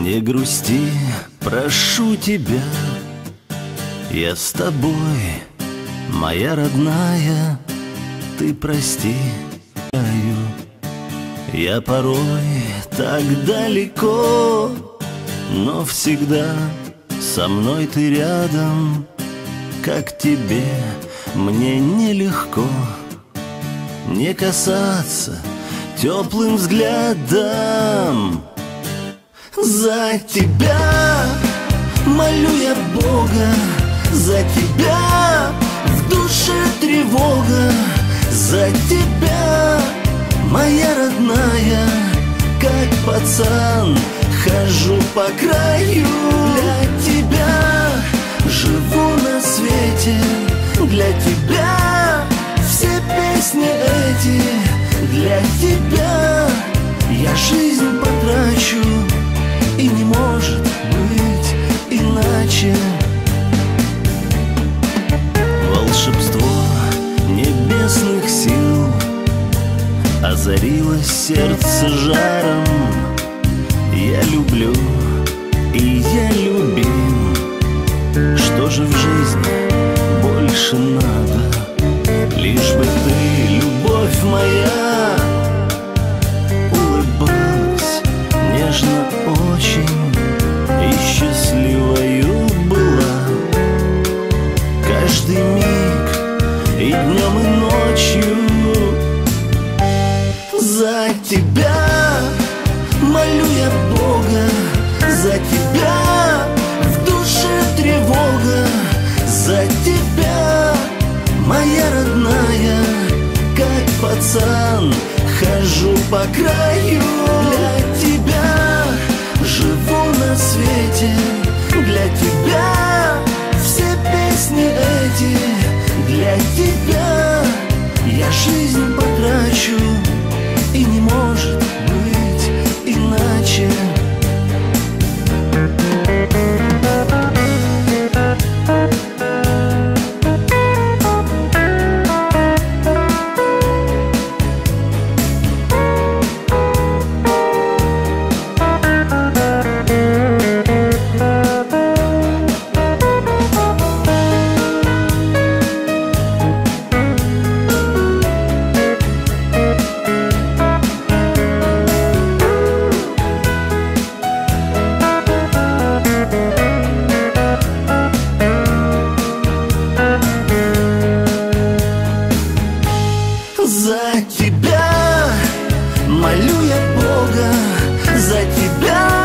Не грусти, прошу тебя, я с тобой, моя родная, ты прости, я порой так далеко, но всегда со мной ты рядом. Как тебе, мне нелегко не касаться теплым взглядом. За тебя молю я Бога, за тебя в душе тревога, за тебя, моя родная, как пацан хожу по краю. Для тебя живу на свете, для тебя все песни эти, для тебя я жизнь потрачу, и не может быть иначе. Волшебство небесных сил озарило сердце жаром. Я люблю, и я любим. Что же в жизни больше надо? Лишь бы ты, любовь моя, улыбалась нежно очень и счастливою была. Каждый миг и днем, и ночью. За тебя молю я Бога, за тебя в душе тревога, за тебя, моя родная, как пацан хожу по краю. Для тебя живу на свете, для тебя все песни эти, для тебя я жизнь потрачу, и не может быть иначе. За тебя молю я Бога, за тебя